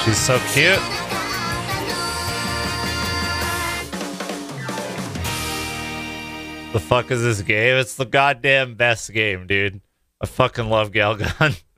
She's so cute. The fuck is this game? It's the goddamn best game, dude. I fucking love Galgun.